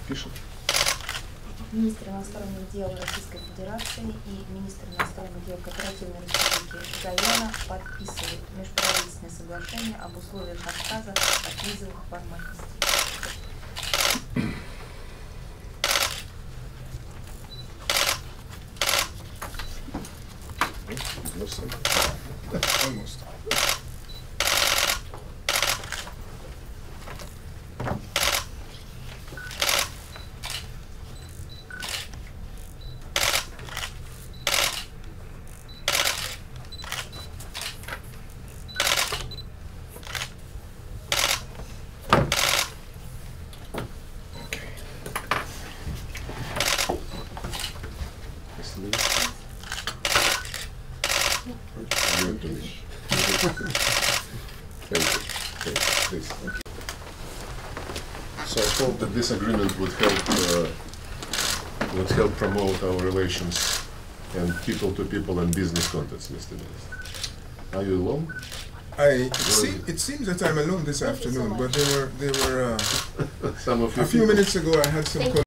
пишет. Министр иностранных дел Российской Федерации и министр иностранных дел Кооперативной Республики Гайана подписывают межправительственное соглашение об условиях отказа от визовых формальностей. Almost. So I hope that this agreement would help promote our relations and people-to-people and business contacts, Mr. Minister. Are you alone? It seems that I'm alone this afternoon, but there were Some of you a few minutes ago I had some